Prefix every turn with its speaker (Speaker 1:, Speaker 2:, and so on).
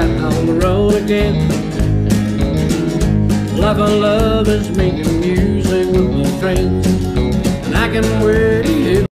Speaker 1: out on the road again. Love is making music with my friends, and I can wear